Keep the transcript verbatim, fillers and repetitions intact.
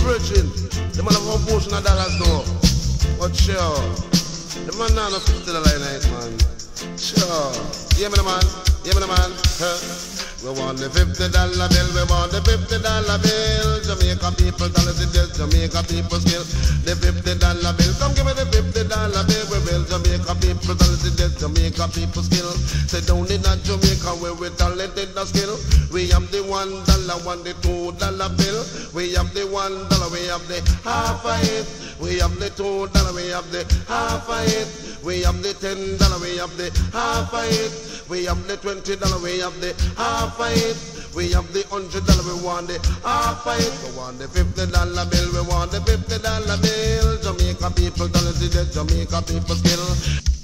virgin. The man have a portion of dollars now. But sure, the man now no fifty dollar a night, man. Sure. Yeah, me the man. Yeah, me the man. Huh? We want the fifty dollar bill, we want the fifty dollar bill. Jamaica people tell us it is Jamaica people skill. The fifty dollar bill, come give me the fifty dollar bill. We will Jamaica people tell us it is Jamaica people skill. Say down in a Jamaica where we talented the skill. We have the one dollar, one the two dollar bill. We have the one dollar, we have the half a it. We have the two dollar, we have the half a it. We have the ten dollar, we have the half a it. We have the twenty dollar, we have the half a it. We have the hundred dollar, we want the half a it. We want the fifty dollar bill, we want the fifty dollar bill. Jamaica people tell us it is Jamaica people skill.